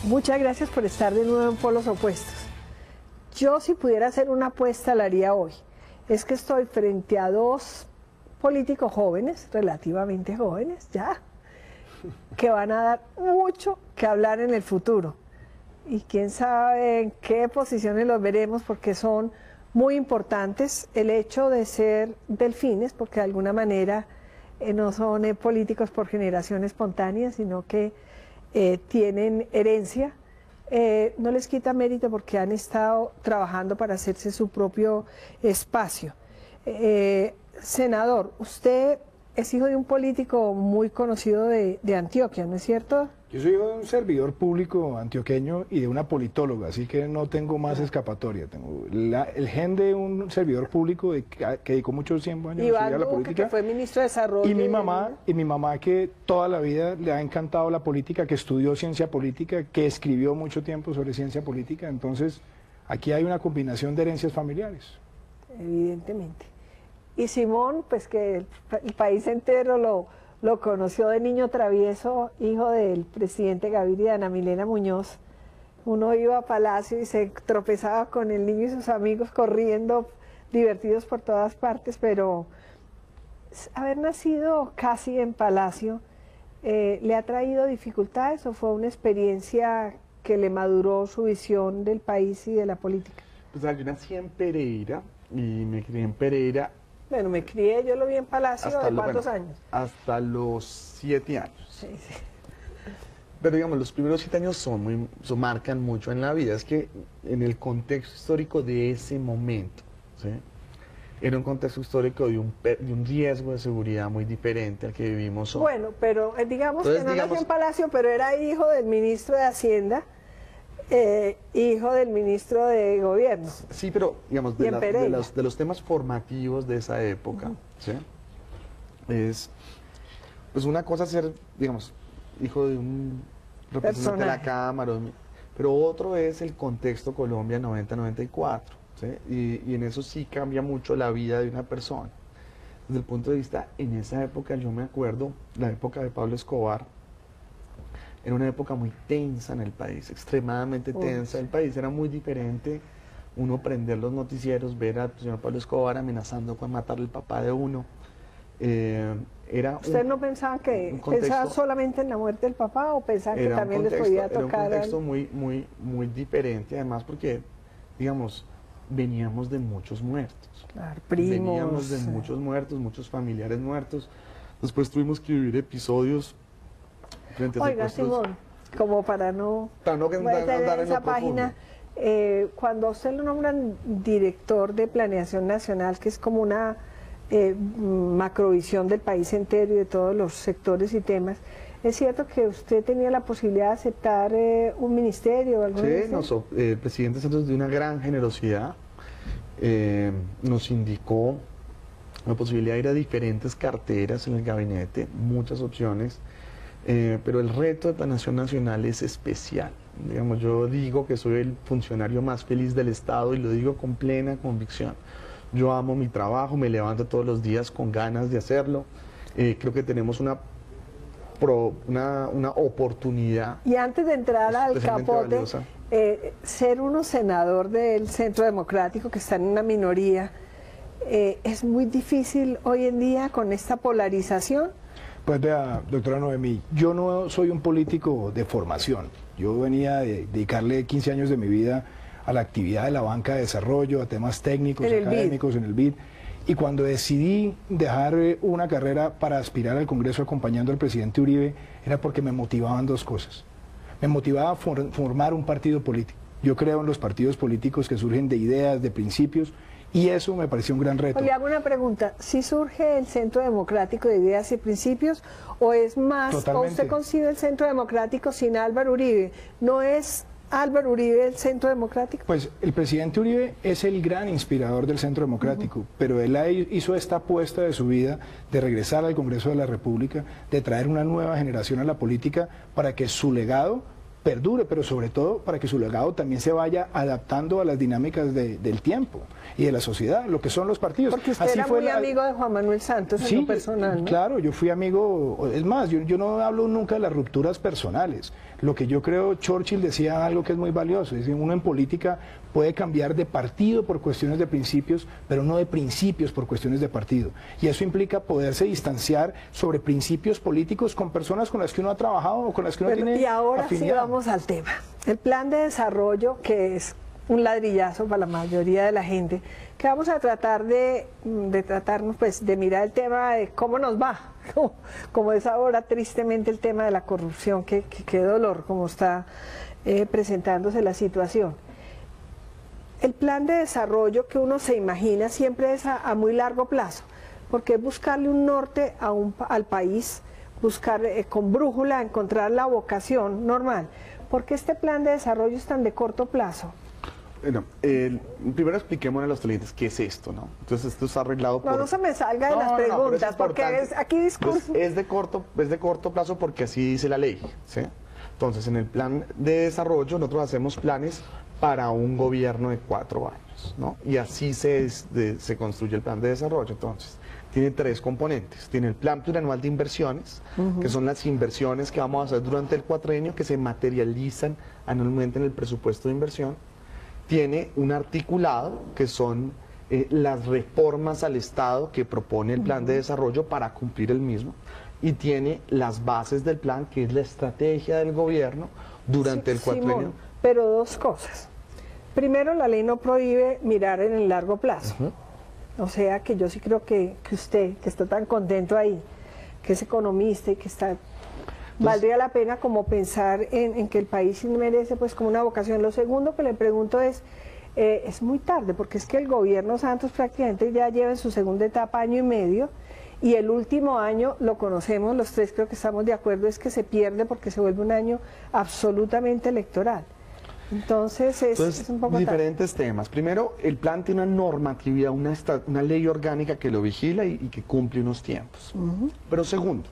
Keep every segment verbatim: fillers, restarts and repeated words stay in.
Muchas gracias por estar de nuevo en Polos Opuestos. Yo, si pudiera hacer una apuesta, la haría hoy. Es que estoy frente a dos políticos jóvenes, relativamente jóvenes ya, que van a dar mucho que hablar en el futuro. Y quién sabe en qué posiciones los veremos, porque son muy importantes. El hecho de ser delfines, porque de alguna manera eh, no son eh, políticos por generación espontánea, sino que eh, tienen herencia, eh, no les quita mérito porque han estado trabajando para hacerse su propio espacio. Eh, senador, usted es hijo de un político muy conocido de, de Antioquia, ¿no es cierto? Yo soy hijo de un servidor público antioqueño y de una politóloga, así que no tengo más escapatoria. Tengo la, el gen de un servidor público de, que, que dedicó muchos tiempo años Iván a la Duque, política. que fue ministro de Desarrollo. Y mi mamá, y mi mamá que toda la vida le ha encantado la política, que estudió ciencia política, que escribió mucho tiempo sobre ciencia política. Entonces, aquí hay una combinación de herencias familiares. Evidentemente. Y Simón, pues que el, el país entero lo, lo conoció de niño travieso, hijo del presidente Gaviria y Ana Milena Muñoz. Uno iba a Palacio y se tropezaba con el niño y sus amigos corriendo, divertidos por todas partes, pero haber nacido casi en Palacio, eh, ¿le ha traído dificultades o fue una experiencia que le maduró su visión del país y de la política? Pues yo nací en Pereira y me crié en Pereira. Bueno, me crié, yo lo vi en Palacio, ¿de lo, cuántos bueno, años? Hasta los siete años. Sí, sí. Pero digamos, los primeros siete años son muy, son, marcan mucho en la vida. Es que en el contexto histórico de ese momento, ¿sí? Era un contexto histórico de un, de un riesgo de seguridad muy diferente al que vivimos hoy. Bueno, pero eh, digamos Entonces, que no digamos, nació en Palacio, pero era hijo del ministro de Hacienda, eh, hijo del ministro de Gobierno. Sí, pero digamos, de, la, de, los, de los temas formativos de esa época, uh-huh. ¿sí? Es pues una cosa ser, digamos, hijo de un representante de la Cámara, pero otro es el contexto Colombia noventa noventa y cuatro, ¿sí? y, y en eso sí cambia mucho la vida de una persona. Desde el punto de vista, en esa época yo me acuerdo, la época de Pablo Escobar, era una época muy tensa en el país, extremadamente tensa. El país era muy diferente. Uno prender los noticieros, ver al señor Pablo Escobar amenazando con matar al papá de uno. Eh, era ¿Usted un, no pensaba que un contexto, pensaba solamente en la muerte del papá o pensaba que también contexto, les podía tocar? Era un contexto muy, muy, muy diferente, además porque, digamos, veníamos de muchos muertos. Claro, primos. Veníamos de muchos muertos, muchos familiares muertos. Después tuvimos que vivir episodios frente a Oiga, Simón, como para no, para no andar en esa página, eh, cuando a usted lo nombran director de Planeación Nacional, que es como una eh, macrovisión del país entero y de todos los sectores y temas, ¿es cierto que usted tenía la posibilidad de aceptar eh, un ministerio o algo así? Sí, nos, eh, el presidente Santos, de una gran generosidad, eh, nos indicó la posibilidad de ir a diferentes carteras en el gabinete, muchas opciones. Eh, pero el reto de Planeación Nacional es especial. Digamos, yo digo que soy el funcionario más feliz del Estado y lo digo con plena convicción. Yo amo mi trabajo, me levanto todos los días con ganas de hacerlo. Eh, creo que tenemos una, pro, una, una oportunidad. Y antes de entrar al capote, eh, ser uno senador del Centro Democrático, que está en una minoría, eh, es muy difícil hoy en día con esta polarización. Pues vea, doctora Noemí, yo no soy un político de formación. Yo venía de dedicarle quince años de mi vida a la actividad de la banca de desarrollo, a temas técnicos, académicos en el B I D. Y cuando decidí dejar una carrera para aspirar al Congreso acompañando al presidente Uribe, era porque me motivaban dos cosas. Me motivaba for, formar un partido político. Yo creo en los partidos políticos que surgen de ideas, de principios, y eso me pareció un gran reto. Le hago una pregunta, ¿sí surge el Centro Democrático de Ideas y Principios o es más, Totalmente. o usted concibe el Centro Democrático sin Álvaro Uribe? ¿No es Álvaro Uribe el Centro Democrático? Pues el presidente Uribe es el gran inspirador del Centro Democrático, uh-huh. pero él hizo esta apuesta de su vida de regresar al Congreso de la República, de traer una nueva generación a la política para que su legado perdure, pero sobre todo para que su legado también se vaya adaptando a las dinámicas de, del tiempo y de la sociedad, lo que son los partidos. Porque usted Así era fue muy la... amigo de Juan Manuel Santos en sí, lo personal, ¿no? Claro, yo fui amigo, es más, yo, yo no hablo nunca de las rupturas personales. Lo que yo creo, Churchill decía algo que es muy valioso, es que uno en política puede cambiar de partido por cuestiones de principios, pero no de principios por cuestiones de partido. Y eso implica poderse distanciar sobre principios políticos con personas con las que uno ha trabajado o con las que uno Bueno, tiene y ahora afinidad. sí vamos al tema. El plan de desarrollo, que es un ladrillazo para la mayoría de la gente, que vamos a tratar de, de tratarnos, pues, de mirar el tema de cómo nos va, como, como es ahora tristemente el tema de la corrupción, que, que, que dolor, como está eh, presentándose la situación. El plan de desarrollo que uno se imagina siempre es a, a muy largo plazo, porque es buscarle un norte a un, al país, buscar eh, con brújula, encontrar la vocación normal. ¿Por qué este plan de desarrollo es tan de corto plazo? Bueno, eh, primero expliquemos a los clientes qué es esto, ¿no? Entonces esto está arreglado por... No, no se me salga de no, las no, preguntas, es porque es, aquí discurso... Pues es, de corto, es de corto plazo porque así dice la ley, ¿sí? Entonces, en el plan de desarrollo nosotros hacemos planes para un gobierno de cuatro años, ¿no? Y así se, de, se construye el plan de desarrollo. Entonces, tiene tres componentes. Tiene el plan plurianual de inversiones, uh-huh. que son las inversiones que vamos a hacer durante el cuatrienio, que se materializan anualmente en el presupuesto de inversión. Tiene un articulado, que son eh, las reformas al Estado que propone el plan uh-huh. de desarrollo para cumplir el mismo. Y tiene las bases del plan, que es la estrategia del gobierno durante sí, el cuatrienio. Simón, pero dos cosas. Primero, la ley no prohíbe mirar en el largo plazo. Uh-huh. O sea que yo sí creo que, que usted, que está tan contento ahí, que es economista y que está... Entonces, valdría la pena como pensar en, en que el país merece pues como una vocación. Lo segundo que le pregunto es, eh, es muy tarde, porque es que el gobierno Santos prácticamente ya lleva en su segunda etapa año y medio, y el último año, lo conocemos, los tres creo que estamos de acuerdo, es que se pierde porque se vuelve un año absolutamente electoral. Entonces es, Entonces, es un poco diferentes tarde. temas. Primero, el plan tiene una normatividad, una, una ley orgánica que lo vigila y, y que cumple unos tiempos. Uh-huh. Pero segundo,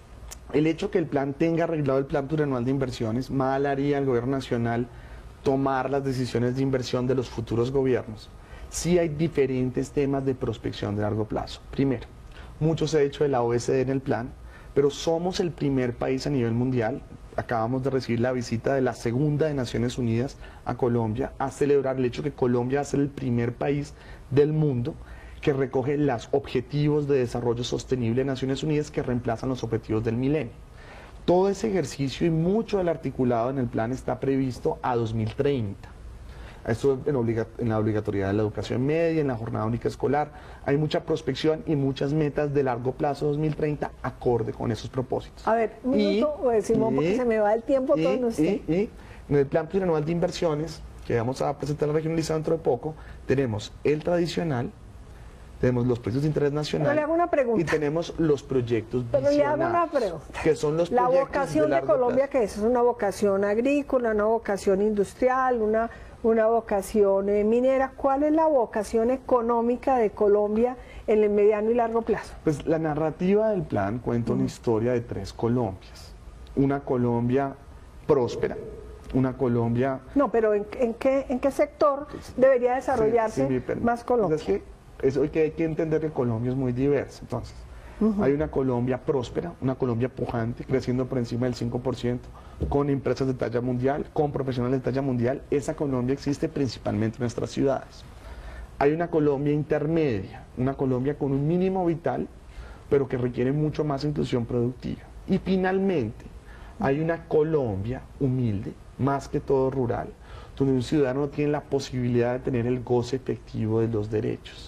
el hecho que el plan tenga arreglado el plan plurianual de inversiones, mal haría el gobierno nacional tomar las decisiones de inversión de los futuros gobiernos. Sí hay diferentes temas de prospección de largo plazo. Primero, mucho se ha hecho de la O E C D en el plan, pero somos el primer país a nivel mundial. Acabamos de recibir la visita de la segunda de Naciones Unidas a Colombia a celebrar el hecho que Colombia va a ser el primer país del mundo que recoge los objetivos de desarrollo sostenible de Naciones Unidas que reemplazan los objetivos del milenio. Todo ese ejercicio y mucho del articulado en el plan está previsto a dos mil treinta. Esto en, obliga en la obligatoriedad de la educación media, en la jornada única escolar. Hay mucha prospección y muchas metas de largo plazo dos mil treinta acorde con esos propósitos. A ver, un minuto, y, Simón, y, porque se me va el tiempo y, todo en usted. Y, y en el plan plurianual de inversiones, que vamos a presentar regionalizado dentro de poco, tenemos el tradicional, tenemos los proyectos de interés nacional. Pero le hago una pregunta. Y tenemos los proyectos Pero visionarios. le hago una pregunta. Que son los la proyectos vocación de, de Colombia, plazo. ¿qué es? ¿Es una vocación agrícola, una vocación industrial, una, una vocación eh, minera? ¿Cuál es la vocación económica de Colombia en el mediano y largo plazo? Pues la narrativa del plan cuenta uh-huh. una historia de tres Colombias. Una Colombia próspera, una Colombia... No, pero ¿en, en, qué, en qué sector debería desarrollarse sí, sí, más Colombia? Es que, es que hay que entender que Colombia es muy diversa. Entonces, uh-huh. hay una Colombia próspera, una Colombia pujante, creciendo por encima del cinco por ciento, con empresas de talla mundial, con profesionales de talla mundial. Esa Colombia existe principalmente en nuestras ciudades. Hay una Colombia intermedia, una Colombia con un mínimo vital, pero que requiere mucho más inclusión productiva. Y finalmente, hay una Colombia humilde, más que todo rural, donde un ciudadano tiene la posibilidad de tener el goce efectivo de los derechos.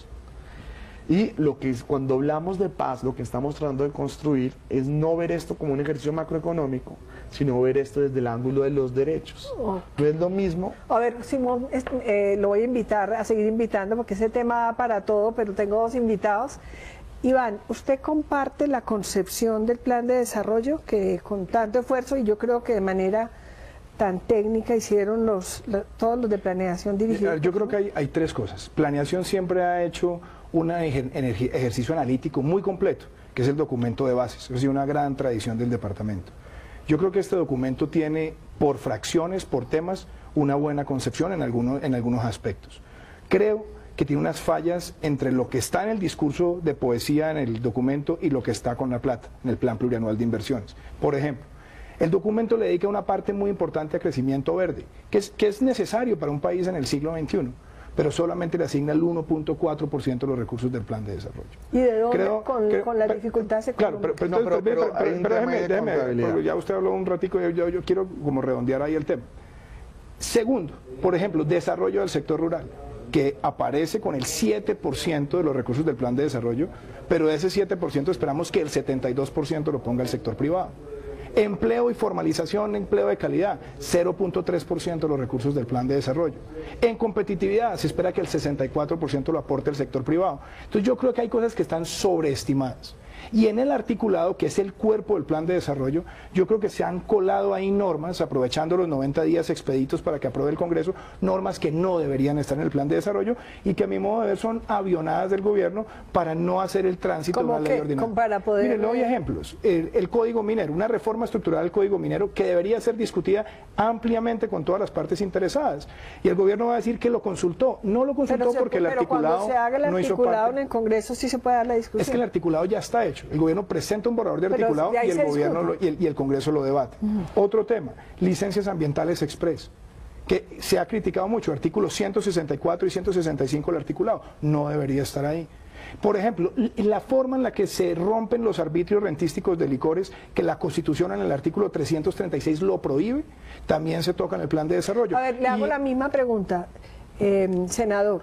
Y lo que es, cuando hablamos de paz, lo que estamos tratando de construir es no ver esto como un ejercicio macroeconómico, sino ver esto desde el ángulo de los derechos. Okay. No es lo mismo. A ver, Simón, eh, lo voy a invitar, a seguir invitando, porque ese tema da para todo, pero tengo dos invitados. Iván, ¿usted comparte la concepción del plan de desarrollo que con tanto esfuerzo, y yo creo que de manera tan técnica, hicieron los, los todos los de planeación dirigidos? Yo creo que hay, hay tres cosas. Planeación siempre ha hecho un ejercicio analítico muy completo, que es el documento de bases, es decir, una gran tradición del departamento. Yo creo que este documento tiene por fracciones, por temas, una buena concepción en algunos, en algunos aspectos. Creo que tiene unas fallas entre lo que está en el discurso de poesía en el documento y lo que está con la plata, en el Plan Plurianual de Inversiones. Por ejemplo, el documento le dedica una parte muy importante a crecimiento verde, que es, que es necesario para un país en el siglo veintiuno, pero solamente le asigna el uno punto cuatro por ciento de los recursos del plan de desarrollo. ¿Y de dónde? Creo, con, creo, con las pero, dificultades claro, económicas. pero, pero, no, pero, pero, pero, pero, pero déjeme, de déjeme, porque ya usted habló un ratico, yo, yo, yo quiero como redondear ahí el tema. Segundo, por ejemplo, desarrollo del sector rural, que aparece con el siete por ciento de los recursos del plan de desarrollo, pero de ese siete por ciento esperamos que el setenta y dos por ciento lo ponga el sector privado. Empleo y formalización, empleo de calidad, cero punto tres por ciento de los recursos del plan de desarrollo. En competitividad se espera que el sesenta y cuatro por ciento lo aporte el sector privado. Entonces yo creo que hay cosas que están sobreestimadas. Y en el articulado, que es el cuerpo del plan de desarrollo, yo creo que se han colado ahí normas, aprovechando los noventa días expeditos para que apruebe el Congreso, normas que no deberían estar en el plan de desarrollo y que a mi modo de ver son avionadas del gobierno para no hacer el tránsito de una ley ordinaria. Para poder... Miren, le doy ejemplos. El, el Código Minero, una reforma estructural del Código Minero que debería ser discutida ampliamente con todas las partes interesadas. Y el gobierno va a decir que lo consultó. No lo consultó pero se, porque el pero articulado cuando se haga el no hizo articulado parte. en el Congreso sí se puede dar la discusión. Es que el articulado ya está hecho. El gobierno presenta un borrador de articulado y el gobierno lo, y, el, y el Congreso lo debate. Uh-huh. Otro tema, licencias ambientales express, que se ha criticado mucho, artículos ciento sesenta y cuatro y ciento sesenta y cinco del articulado, no debería estar ahí. Por ejemplo, la forma en la que se rompen los arbitrios rentísticos de licores, que la Constitución en el artículo trescientos treinta y seis lo prohíbe, también se toca en el plan de desarrollo. A ver, le hago y... la misma pregunta, eh, senador.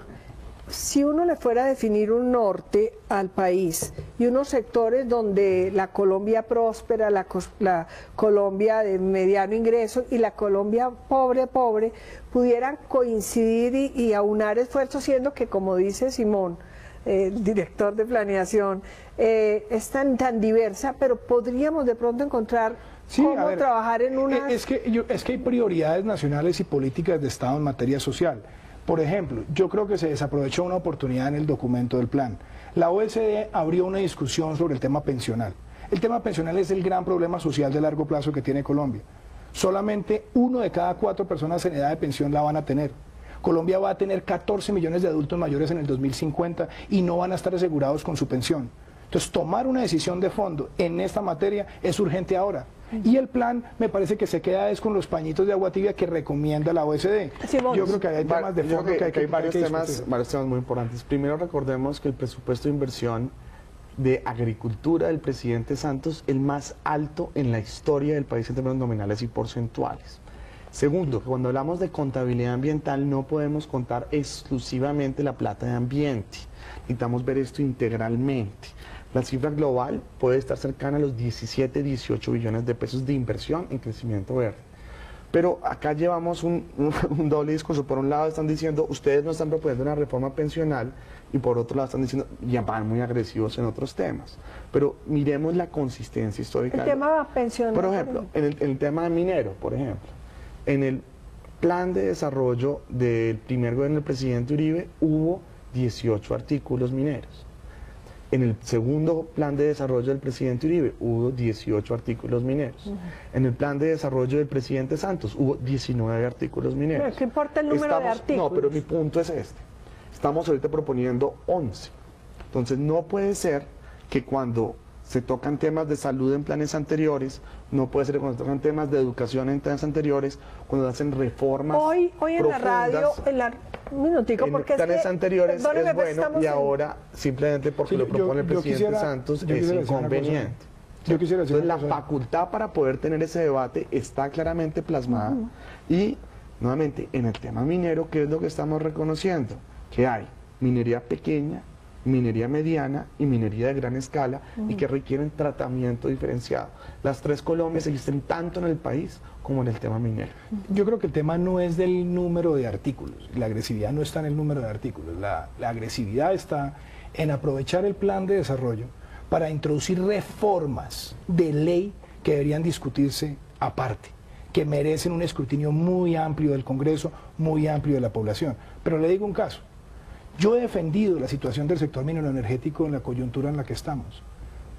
Si uno le fuera a definir un norte al país y unos sectores donde la Colombia próspera, la, la Colombia de mediano ingreso y la Colombia pobre, pobre, pudieran coincidir y, y aunar esfuerzos, siendo que, como dice Simón, eh, director de planeación, eh, es tan, tan diversa, pero podríamos de pronto encontrar sí, cómo ver, trabajar en una... Es que, yo, es que hay prioridades nacionales y políticas de Estado en materia social. Por ejemplo, yo creo que se desaprovechó una oportunidad en el documento del plan. La O E C D abrió una discusión sobre el tema pensional. El tema pensional es el gran problema social de largo plazo que tiene Colombia. Solamente uno de cada cuatro personas en edad de pensión la van a tener. Colombia va a tener catorce millones de adultos mayores en el dos mil cincuenta y no van a estar asegurados con su pensión. Entonces, tomar una decisión de fondo en esta materia es urgente ahora. Y el plan me parece que se queda es con los pañitos de agua tibia que recomienda la O E C D. Sí, yo creo que hay temas de fondo que, que hay que, que hay varios, hay que temas, varios temas muy importantes. Primero, recordemos que el presupuesto de inversión de agricultura del presidente Santos el más alto en la historia del país en términos nominales y porcentuales. Segundo, que cuando hablamos de contabilidad ambiental no podemos contar exclusivamente la plata de ambiente. Necesitamos ver esto integralmente. La cifra global puede estar cercana a los diecisiete, dieciocho billones de pesos de inversión en crecimiento verde. Pero acá llevamos un, un, un doble discurso. Por un lado están diciendo, ustedes no están proponiendo una reforma pensional, y por otro lado están diciendo, ya van muy agresivos en otros temas. Pero miremos la consistencia histórica. El tema pensional. Por ejemplo, en el, en el tema minero, por ejemplo, en el plan de desarrollo del primer gobierno del presidente Uribe hubo dieciocho artículos mineros. En el segundo plan de desarrollo del presidente Uribe hubo dieciocho artículos mineros. Uh-huh. En el plan de desarrollo del presidente Santos hubo diecinueve artículos mineros. Pero ¿qué importa el número Estamos, de artículos? No, pero mi punto es este. Estamos ahorita proponiendo once. Entonces no puede ser que cuando se tocan temas de salud en planes anteriores, no puede ser cuando se tocan temas de educación en planes anteriores, cuando hacen reformas Hoy, hoy en la radio, en la... Un minutico, en porque planes es que, anteriores es bueno y en... ahora simplemente porque sí, lo propone yo, el presidente quisiera, Santos es inconveniente. Yo quisiera decir Entonces la cosa. facultad para poder tener ese debate está claramente plasmada. Uh-huh. Y nuevamente en el tema minero, ¿qué es lo que estamos reconociendo? Que hay minería pequeña, minería mediana y minería de gran escala uh-huh. y que requieren tratamiento diferenciado. Las tres Colombias existen tanto en el país como en el tema minero. Yo creo que el tema no es del número de artículos, la agresividad no está en el número de artículos, la, la agresividad está en aprovechar el plan de desarrollo para introducir reformas de ley que deberían discutirse aparte, que merecen un escrutinio muy amplio del Congreso, muy amplio de la población. Pero le digo un caso, yo he defendido la situación del sector minero energético en la coyuntura en la que estamos,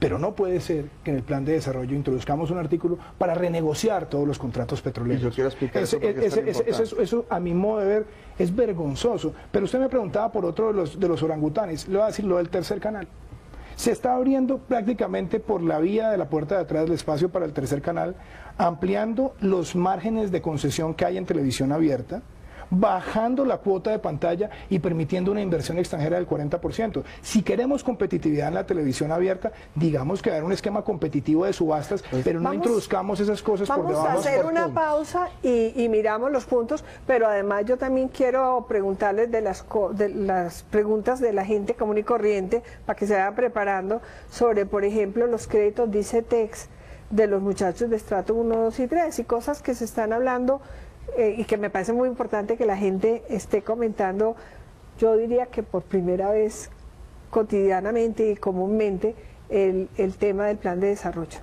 Pero no puede ser que en el plan de desarrollo introduzcamos un artículo para renegociar todos los contratos petroleros. Y yo quiero explicar eso, ese, ese, ese, eso, eso, a mi modo de ver, es vergonzoso. Pero usted me preguntaba por otro de los, de los orangutanes. Le voy a decir lo del tercer canal. Se está abriendo prácticamente por la vía de la puerta de atrás del espacio para el tercer canal, ampliando los márgenes de concesión que hay en televisión abierta, bajando la cuota de pantalla y permitiendo una inversión extranjera del cuarenta por ciento. Si queremos competitividad en la televisión abierta, digamos que haber un esquema competitivo de subastas, pero no vamos, introduzcamos esas cosas por debajo. Vamos a hacer una puntos. pausa y, y miramos los puntos, pero además yo también quiero preguntarles de las, de las preguntas de la gente común y corriente, para que se vayan preparando, sobre, por ejemplo, los créditos Dicetex de los muchachos de estrato uno, dos y tres, y cosas que se están hablando Eh, y que me parece muy importante que la gente esté comentando, yo diría que por primera vez cotidianamente y comúnmente, el, el tema del plan de desarrollo.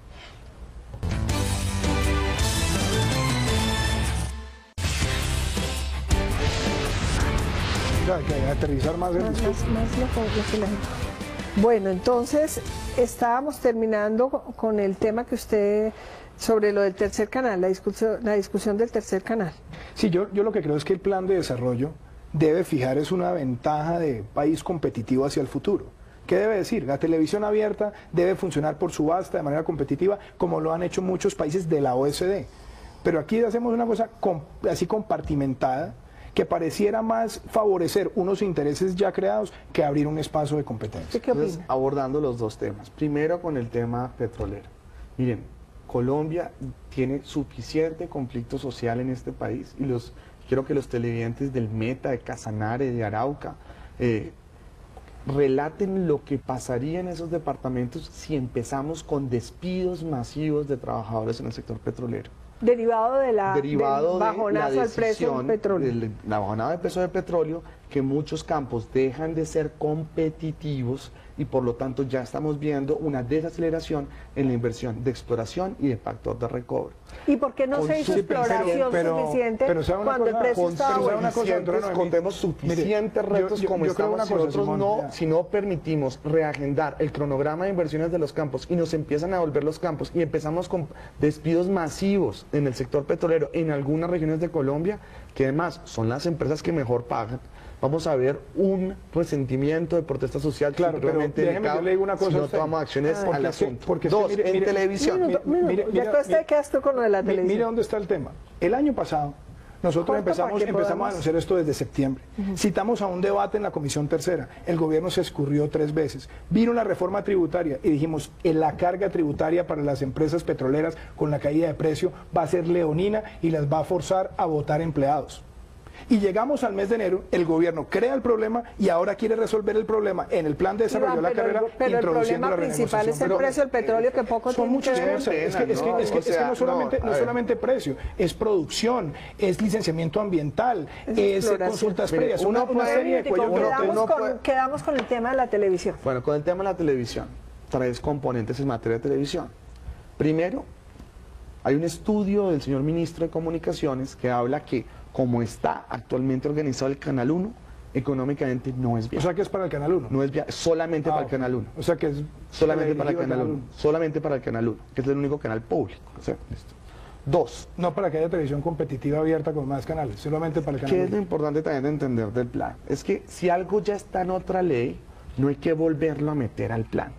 Hay que aterrizar más el discurso. Más, más lo, lo que la gente... Bueno, entonces estábamos terminando con el tema que usted... sobre lo del tercer canal, la discusión, la discusión del tercer canal. Sí, yo, yo lo que creo es que el plan de desarrollo debe fijar es una ventaja de país competitivo hacia el futuro. ¿Qué debe decir? La televisión abierta debe funcionar por subasta de manera competitiva, como lo han hecho muchos países de la O E C D. Pero aquí hacemos una cosa así compartimentada, que pareciera más favorecer unos intereses ya creados que abrir un espacio de competencia. ¿Qué opina? Entonces, abordando los dos temas. Primero con el tema petrolero. Miren, Colombia tiene suficiente conflicto social en este país y los quiero que los televidentes del Meta, de Casanare, de Arauca, eh, relaten lo que pasaría en esos departamentos si empezamos con despidos masivos de trabajadores en el sector petrolero. Derivado de la Derivado del bajonazo de la al precio del petróleo. De la bajonada del precio del petróleo, que muchos campos dejan de ser competitivos y por lo tanto ya estamos viendo una desaceleración en la inversión de exploración y de factor de recobro. ¿Y por qué no Con se hizo su- exploración pero- suficiente pero ¿sabe una cuando el cosa? precio Con estaba bueno? una cosa, suficientes, doctora Noemí. contemos suficientes Mire, retos yo- yo- como yo creo estamos una si cosa, nosotros Simón, no, ya. si no permitimos reagendar el cronograma de inversiones de los campos y nos empiezan a volver los campos y empezamos con despidos masivos en el sector petrolero en algunas regiones de Colombia, que además son las empresas que mejor pagan, vamos a ver un resentimiento de protesta social. Claro, pero déjeme, yo le digo una cosa si a no usted. tomamos acciones Porque al es que- asunto. porque es que Dos, mire, en mire, televisión. Minuto, Mire, minuto, mire, ya mira, que usted mire, quedaste con lo de la Mi- televisión. Mire dónde está el tema. El año pasado nosotros Corto empezamos, para que empezamos podamos- a anunciar esto desde septiembre. Citamos a un debate en la Comisión Tercera. El gobierno se escurrió tres veces. Vino la reforma tributaria y dijimos, en la carga tributaria para las empresas petroleras con la caída de precio va a ser leonina y las va a forzar a votar empleados. Y llegamos al mes de enero, el gobierno crea el problema y ahora quiere resolver el problema en el plan de desarrollo de la Pero el- carrera, pero el introduciendo problema la principal es el renegociación. precio del petróleo, que poco Son tiene muchas que ver. cosas, es que, es que, No, es que, o es que sea, no solamente, no, a no ver. solamente precio, es producción, es licenciamiento ambiental, Es es, exploración. consultas Mire, previas, uno una, una puede- serie de cuello uno- quedamos, uno con, puede- quedamos con el tema de la televisión. Bueno, con el tema de la televisión, tres componentes en materia de televisión. Primero, hay un estudio del señor ministro de Comunicaciones que habla que como está actualmente organizado el Canal uno, económicamente no es O viable. sea que es para el Canal uno. No es viable, solamente Ah, para el ok. Canal uno. O sea que es Solamente para el dirigido al Canal uno. Solamente para el Canal uno, que es el único canal público. O sea, listo. Dos, No para que haya televisión competitiva abierta con más canales, solamente para el Canal ¿qué es lo uno. importante también de entender del plan? Es que si algo ya está en otra ley, no hay que volverlo a meter al plan.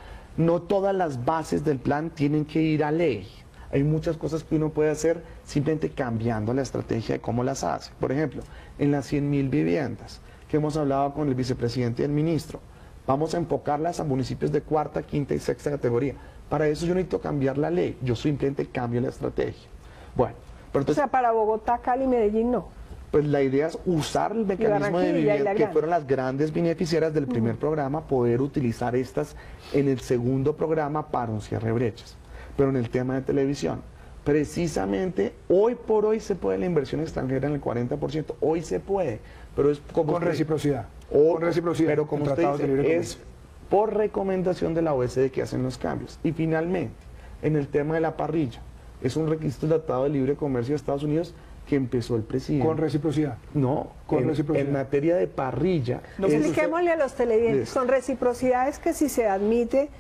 No todas las bases del plan tienen que ir a ley. Hay muchas cosas que uno puede hacer simplemente cambiando la estrategia de cómo las hace. Por ejemplo, en las cien mil viviendas que hemos hablado con el vicepresidente y el ministro, vamos a enfocarlas a municipios de cuarta, quinta y sexta categoría. Para eso yo necesito cambiar la ley, yo simplemente cambio la estrategia. Bueno, pero O entonces, sea, para Bogotá, Cali, Medellín no. pues la idea es usar el mecanismo de Barranquilla y vivienda, La que Grande. fueron las grandes beneficiarias del primer programa, poder utilizar estas en el segundo programa para un cierre de brechas. Pero en el tema de televisión, precisamente hoy por hoy se puede la inversión extranjera en el cuarenta por ciento, hoy se puede, pero es como Con usted- reciprocidad. o- con reciprocidad. pero como en usted tratados de dice, libre es comercio. por recomendación de la O E C D que hacen los cambios. Y finalmente, en el tema de la parrilla, es un requisito del Tratado de Libre Comercio de Estados Unidos que empezó el presidente. Con reciprocidad. No, Con en, reciprocidad. en materia de parrilla. No, es- pues Expliquémosle a los televidentes, es- con reciprocidad es que si se admite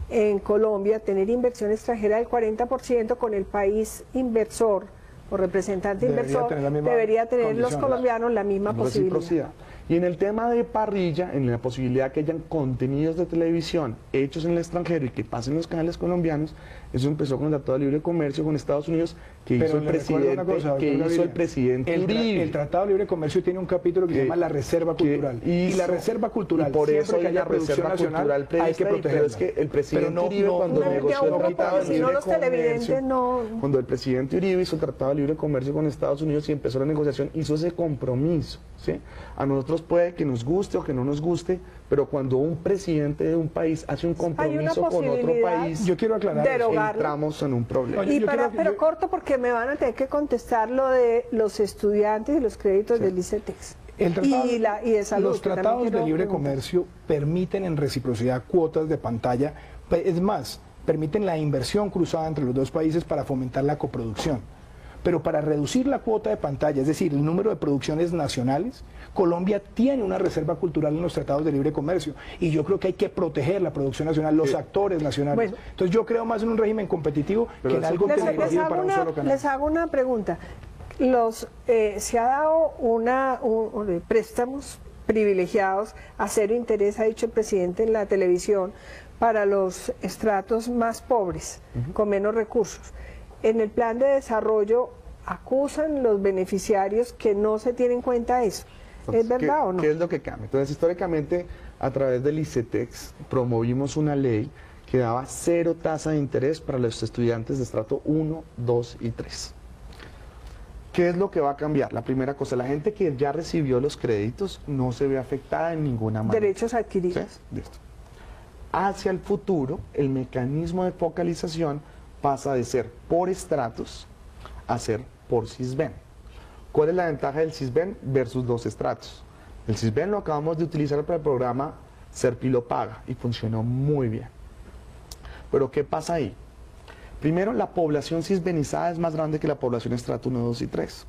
en Colombia tener inversión extranjera del cuarenta por ciento con el país inversor o representante debería inversor, tener debería tener los colombianos la misma posibilidad. Y en el tema de parrilla, en la posibilidad que hayan contenidos de televisión hechos en el extranjero y que pasen los canales colombianos, eso empezó con el Tratado de Libre Comercio con Estados Unidos, que Pero hizo el presidente, cosa, que hizo el presidente el, Uribe. El Tratado de Libre Comercio tiene un capítulo que, que se llama la Reserva Cultural. Y la Reserva Cultural, y por eso que haya producción nacional, hay que protegerla. Pero es que el presidente no, Uribe, no, cuando no, negoció no, el Tratado de si Libre no Comercio, no... cuando el presidente Uribe hizo el Tratado de Libre Comercio con Estados Unidos y empezó la negociación, hizo ese compromiso. ¿Sí? A nosotros puede que nos guste o que no nos guste, pero cuando un presidente de un país hace un compromiso con otro país, yo quiero aclarar, entramos en un problema. Y para, quiero, pero yo, corto porque me van a tener que contestar lo de los estudiantes y los créditos sí. del ICETEX. El tratado, y, la, y de salud, los tratados de libre comercio permiten en reciprocidad cuotas de pantalla, es más, permiten la inversión cruzada entre los dos países para fomentar la coproducción. Pero para reducir la cuota de pantalla, es decir, el número de producciones nacionales, Colombia tiene una reserva cultural en los tratados de libre comercio y yo creo que hay que proteger la producción nacional, los sí. actores nacionales. Bueno, entonces yo creo más en un régimen competitivo que en algo les, televisivos para una, un solo canal. Les hago una pregunta. Los, eh, se ha dado una, un, un, préstamos privilegiados a cero interés, ha dicho el presidente en la televisión, para los estratos más pobres, uh-huh. con menos recursos. En el plan de desarrollo acusan los beneficiarios que no se tiene en cuenta eso. Entonces, ¿es verdad ¿qué, o no? ¿Qué es lo que cambia? Entonces, históricamente, a través del ICETEX, promovimos una ley que daba cero tasa de interés para los estudiantes de estrato uno, dos y tres. ¿Qué es lo que va a cambiar? La primera cosa, la gente que ya recibió los créditos no se ve afectada en ninguna manera. Derechos adquiridos. ¿Sí? Listo. Hacia el futuro, el mecanismo de focalización pasa de ser por estratos a ser por Sisbén. ¿Cuál es la ventaja del Sisbén versus los estratos? El Sisbén lo acabamos de utilizar para el programa Serpilo Paga y funcionó muy bien. Pero ¿qué pasa ahí? Primero, la población sisbenizada es más grande que la población estrato uno, dos y tres.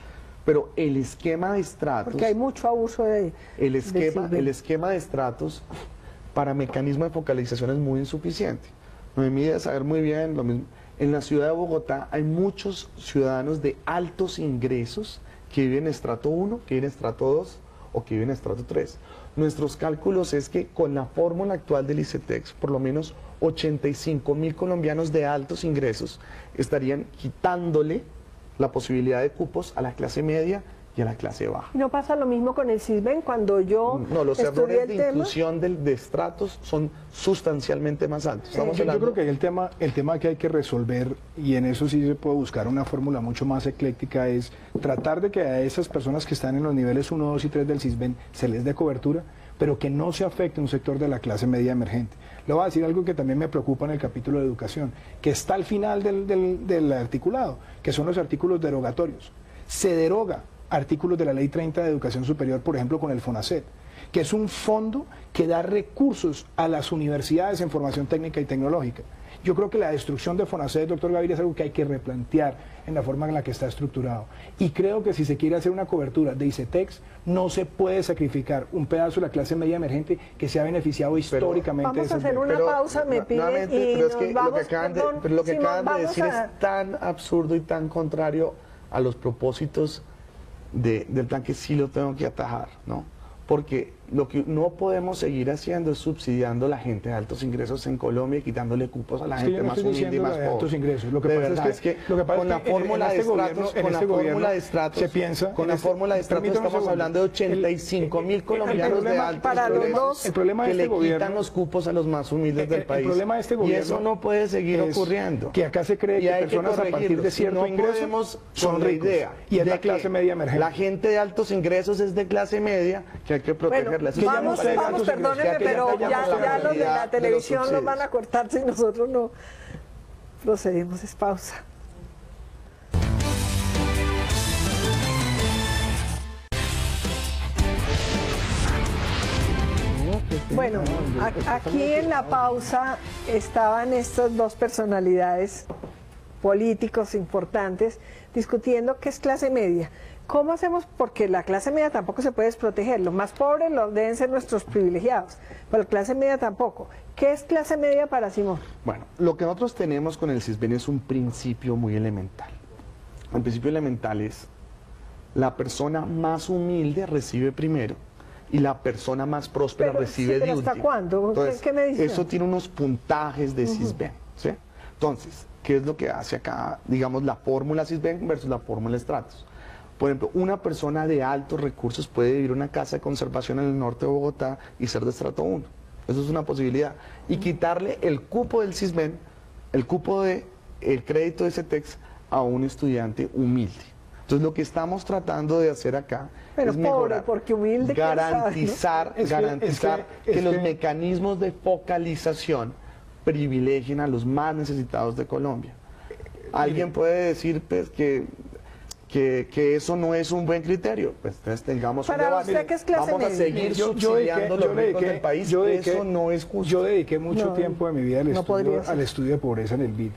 Pero el esquema de estratos... Porque hay mucho abuso de... El esquema, de el esquema de estratos para mecanismo de focalización es muy insuficiente. Noemí debe saber muy bien lo mismo. En la ciudad de Bogotá hay muchos ciudadanos de altos ingresos que viven en estrato uno, que viven en estrato dos o que viven en estrato tres. Nuestros cálculos es que con la fórmula actual del ICETEX, por lo menos ochenta y cinco mil colombianos de altos ingresos estarían quitándole la posibilidad de cupos a la clase media y a la clase baja. ¿No pasa lo mismo con el Sisbén? Cuando yo No, los errores de tema, inclusión de, de estratos son sustancialmente más altos. Estamos yo, yo creo que el tema, el tema que hay que resolver, y en eso sí se puede buscar una fórmula mucho más ecléctica, es tratar de que a esas personas que están en los niveles uno, dos y tres del Sisbén se les dé cobertura, pero que no se afecte un sector de la clase media emergente. Le voy a decir algo que también me preocupa en el capítulo de educación, que está al final del, del, del articulado, que son los artículos derogatorios. Se deroga artículos de la Ley treinta de Educación Superior, por ejemplo, con el FONACET, que es un fondo que da recursos a las universidades en formación técnica y tecnológica. Yo creo que la destrucción de FONACET, doctor Gaviria, es algo que hay que replantear en la forma en la que está estructurado. Y creo que si se quiere hacer una cobertura de ICETEX, no se puede sacrificar un pedazo de la clase media emergente que se ha beneficiado históricamente. Pero, vamos a hacer una pero, pausa, me piden, y pero es que vamos, lo que acaban de, perdón, pero lo que Simón, acaban de decir a... es tan absurdo y tan contrario a los propósitos de, del plan que sí lo tengo que atajar, ¿no? Porque lo que no podemos seguir haciendo es subsidiando a la gente de altos ingresos en Colombia y quitándole cupos a la es gente más humilde y más pobre. Altos ingresos. Lo que de pasa verdad, es que, es que lo que pasa con la es que fórmula en, en de este estratos, gobierno, con en la este fórmula de estratos, se piensa, con la este, fórmula de estratos estamos hablando de ochenta y cinco mil colombianos de altos para los ingresos dos, el problema de que este le gobierno, quitan los cupos a los más humildes del el, país. El problema de este gobierno y eso no puede seguir ocurriendo. Que acá se cree que personas a partir de cierto no ingreso son la ricos. idea Y es la clase media emergente. La gente de altos ingresos es de clase media que hay que protegerla. Bueno, vamos, vamos, perdónenme, pero ya, ya los de la televisión nos van a cortar si nosotros no procedemos. Es pausa. Bueno, aquí en la pausa estaban estas dos personalidades políticos importantes discutiendo qué es clase media. ¿Cómo hacemos? Porque la clase media tampoco se puede desproteger. Los más pobres los deben ser nuestros privilegiados, pero la clase media tampoco. ¿Qué es clase media para Simón? Bueno, lo que nosotros tenemos con el CISBEN es un principio muy elemental. El principio elemental es la persona más humilde recibe primero y la persona más próspera pero, recibe sí, pero de ¿hasta último. cuándo? Entonces, ¿Qué, qué medición? Eso tiene unos puntajes de CISBEN, ¿sí? Entonces, ¿qué es lo que hace acá, digamos, la fórmula CISBEN versus la fórmula Stratos? Por ejemplo, una persona de altos recursos puede vivir en una casa de conservación en el norte de Bogotá y ser de estrato uno. Eso es una posibilidad. Y quitarle el cupo del CISBEN, el cupo de el crédito de CETEX a un estudiante humilde. Entonces, lo que estamos tratando de hacer acá Pero es pobre, mejorar, porque humilde, garantizar, ¿no? es que, garantizar es que, es que los que... mecanismos de focalización privilegien a los más necesitados de Colombia. Alguien puede decir pues, que Que, que eso no es un buen criterio, pues entonces tengamos Para un debate. usted, ¿qué es clase Vamos a media? seguir yo, yo subsidiando dediqué, los ricos del país, yo dediqué, eso no es justo. Yo dediqué mucho no, tiempo de mi vida al, no estudio, al estudio de pobreza en el B I D.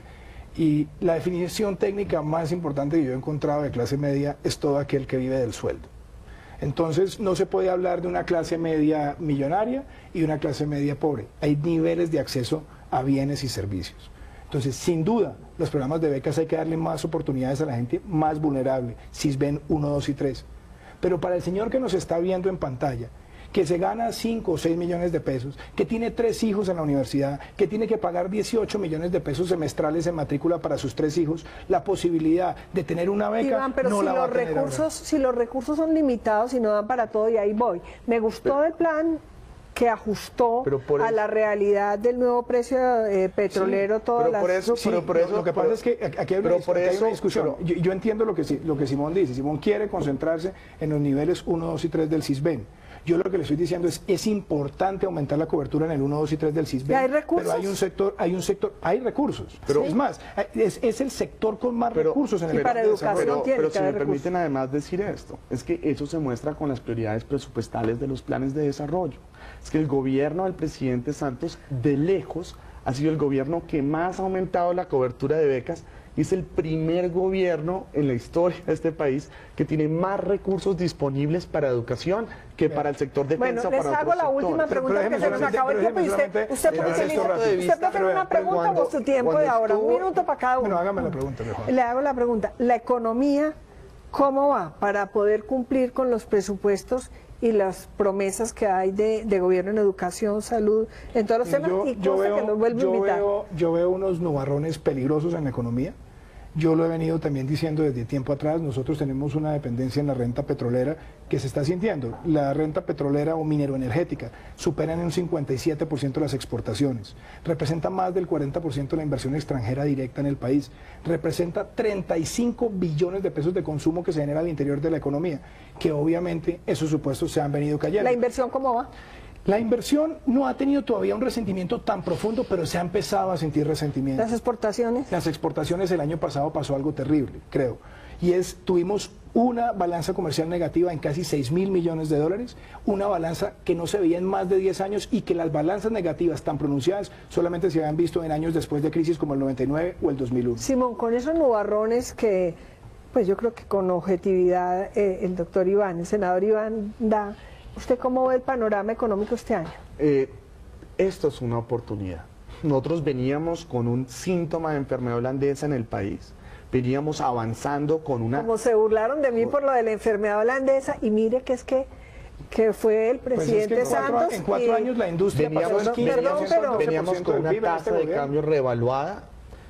Y la definición técnica más importante que yo he encontrado de clase media es todo aquel que vive del sueldo. Entonces no se puede hablar de una clase media millonaria y una clase media pobre. Hay niveles de acceso a bienes y servicios. Entonces, sin duda, los programas de becas hay que darle más oportunidades a la gente más vulnerable, CISBEN uno, dos y tres. Pero para el señor que nos está viendo en pantalla, que se gana cinco o seis millones de pesos, que tiene tres hijos en la universidad, que tiene que pagar dieciocho millones de pesos semestrales en matrícula para sus tres hijos, la posibilidad de tener una beca Iván, pero no si la va los a tener recursos, ahora. si los recursos son limitados y no dan para todo, y ahí voy. Me gustó el plan que ajustó Pero por a eso- la realidad del nuevo precio eh, petrolero, Sí, todas pero las... por eso, Sí, pero por lo- eso, lo que pasa pero- es que aquí hay una, pero dis- por aquí hay una eso- discusión. pero- yo, yo entiendo lo que, si- lo que Simón dice. Simón quiere concentrarse en los niveles uno, dos y tres del CISBEN. Yo lo que le estoy diciendo es es importante aumentar la cobertura en el uno, dos y tres del CISBEN. ¿Y hay recursos? Pero hay un sector, hay un sector, hay recursos. Pero- es más, es, es el sector con más Pero- recursos en el y para plan de educación desarrollo. Pero, tiene pero que si me haber recursos. permiten además decir esto, es que eso se muestra con las prioridades presupuestales de los planes de desarrollo. Es que el gobierno del presidente Santos, de lejos, ha sido el gobierno que más ha aumentado la cobertura de becas y es el primer gobierno en la historia de este país que tiene más recursos disponibles para educación que para el sector defensa. Bueno, les para hago otros la última sectores. pregunta Pero que se nos déjeme acabó el solamente- tiempo y usted, déjeme usted, solamente- prefiere- esto rápido. usted prefiere una pregunta cuando- o su tiempo cuando de ahora. Un estuvo- minuto para cada uno. Bueno, hágame la pregunta mejor. Le hago la pregunta. La economía, ¿cómo va para poder cumplir con los presupuestos y las promesas que hay de, de gobierno en educación, salud, en todos los temas? Yo, y yo cosa que veo, nos vuelve a yo, invitar. veo, yo veo unos nubarrones peligrosos en la economía. Yo lo he venido también diciendo desde tiempo atrás, nosotros tenemos una dependencia en la renta petrolera que se está sintiendo. La renta petrolera o mineroenergética supera en un cincuenta y siete por ciento las exportaciones, representa más del cuarenta por ciento de la inversión extranjera directa en el país, representa treinta y cinco billones de pesos de consumo que se genera al interior de la economía, que obviamente esos supuestos se han venido cayendo. ¿La inversión cómo va? La inversión no ha tenido todavía un resentimiento tan profundo, pero se ha empezado a sentir resentimiento. ¿Las exportaciones? Las exportaciones el año pasado pasó algo terrible, creo. Y es, tuvimos una balanza comercial negativa en casi seis mil millones de dólares, una balanza que no se veía en más de diez años y que las balanzas negativas tan pronunciadas solamente se habían visto en años después de crisis como el noventa y nueve o el dos mil uno. Simón, con esos nubarrones que, pues yo creo que con objetividad eh, el doctor Iván, el senador Iván da, ¿usted cómo ve el panorama económico este año? Eh, esto es una oportunidad. Nosotros veníamos con un síntoma de enfermedad holandesa en el país. Veníamos avanzando con una... Como se burlaron de mí por lo de la enfermedad holandesa, y mire que es que, que fue el Pues presidente es que en cuatro, Santos. en cuatro y- años la industria Veníamos, pasó de Perdón, quince pero- veníamos con una del P I B en tasa este de gobierno. cambio reevaluada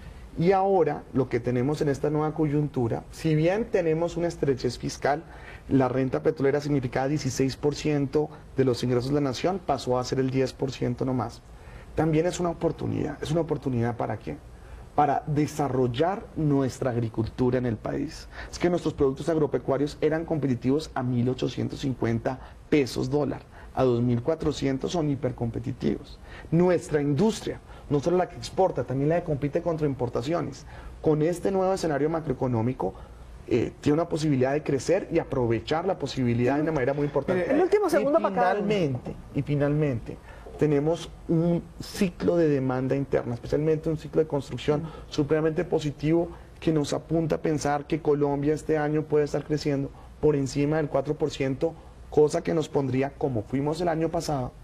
y ahora lo que tenemos en esta nueva coyuntura, si bien tenemos una estrechez fiscal, la renta petrolera significaba dieciséis por ciento de los ingresos de la nación, pasó a ser el diez por ciento nomás. También es una oportunidad. ¿Es una oportunidad para qué? Para desarrollar nuestra agricultura en el país. Es que nuestros productos agropecuarios eran competitivos a mil ochocientos cincuenta pesos dólar, a dos mil cuatrocientos son hipercompetitivos. Nuestra industria, no solo la que exporta, también la que compite contra importaciones, con este nuevo escenario macroeconómico, eh, tiene una posibilidad de crecer y aprovechar la posibilidad de una manera muy importante. El último segundo y para cada uno. finalmente, y finalmente, tenemos un ciclo de demanda interna, especialmente un ciclo de construcción supremamente positivo que nos apunta a pensar que Colombia este año puede estar creciendo por encima del cuatro por ciento, cosa que nos pondría, como fuimos el año pasado,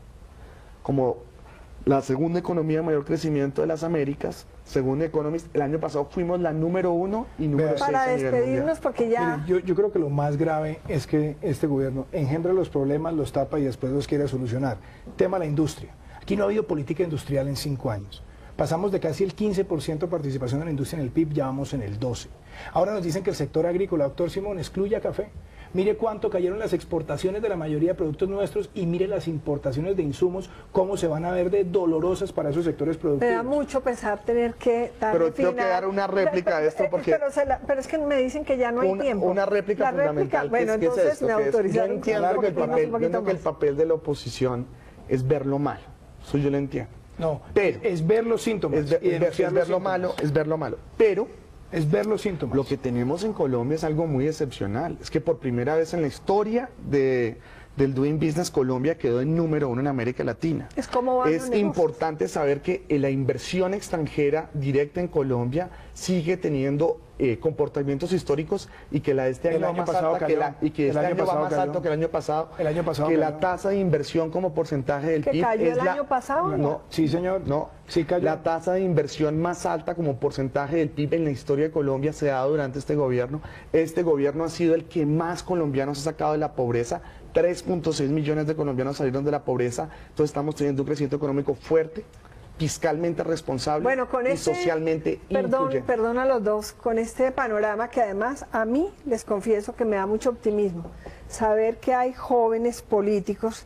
como la segunda economía de mayor crecimiento de las Américas, según Economist. El año pasado fuimos la número uno y número seis para a nivel despedirnos mundial. Porque ya... Mire, yo, yo creo que lo más grave es que este gobierno engendra los problemas, los tapa y después los quiere solucionar. Tema la industria. Aquí no ha habido política industrial en cinco años. Pasamos de casi el quince por ciento de participación en la industria en el P I B, ya vamos en el doce por ciento. Ahora nos dicen que el sector agrícola, doctor Simón, excluya café. Mire cuánto cayeron las exportaciones de la mayoría de productos nuestros y mire las importaciones de insumos, cómo se van a ver de dolorosas para esos sectores productivos. Me da mucho pesar tener que dar Pero tengo que dar una réplica de esto porque... Pero, pero, la, pero es que me dicen que ya no hay una, tiempo. Una réplica la fundamental. réplica, bueno, ¿qué es, entonces ¿qué es esto? me autorizaron. Yo entiendo, que el, papel, yo entiendo que el papel de la oposición es ver lo malo. Eso yo lo entiendo. No, pero es ver los síntomas. Es ver, y es ver, es ver lo malo, es ver lo malo. Pero... es ver los síntomas. Lo que tenemos en Colombia es algo muy excepcional. Es que por primera vez en la historia de, del Doing Business, Colombia quedó en número uno en América Latina. Es como van Es importante saber que la inversión extranjera directa en Colombia sigue teniendo eh, comportamientos históricos y que la de este año, el año va más pasado alta cayó, que la, y que este año, año va más cayó, alto que el año pasado. El año pasado que cayó. la tasa de inversión como porcentaje del ¿Que P I B cayó es el la, año pasado? No, sí, señor. No, sí cayó. La tasa de inversión más alta como porcentaje del P I B en la historia de Colombia se ha dado durante este gobierno. Este gobierno ha sido el que más colombianos ha sacado de la pobreza. tres punto seis millones de colombianos salieron de la pobreza. Entonces estamos teniendo un crecimiento económico fuerte, fiscalmente responsable bueno, con y este, socialmente perdón, incluyente. Perdón a los dos, con este panorama que además a mí les confieso que me da mucho optimismo. Saber que hay jóvenes políticos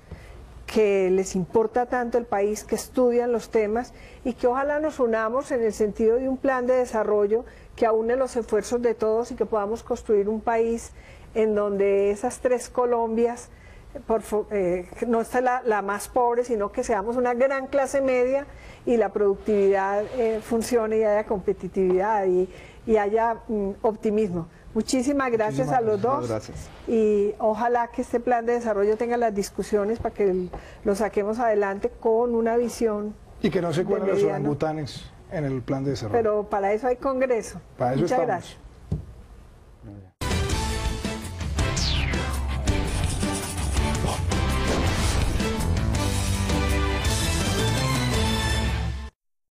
que les importa tanto el país, que estudian los temas y que ojalá nos unamos en el sentido de un plan de desarrollo que aúne los esfuerzos de todos y que podamos construir un país en donde esas tres Colombias, por, eh, no está la, la más pobre, sino que seamos una gran clase media y la productividad eh, funcione y haya competitividad y, y haya mm, optimismo. Muchísimas gracias Muchísimas a los dos gracias. Y ojalá que este plan de desarrollo tenga las discusiones para que el, lo saquemos adelante con una visión. Y que no se cuelen de los mediano. orangutanes en el plan de desarrollo. Pero para eso hay congreso. Para eso Muchas estamos. gracias.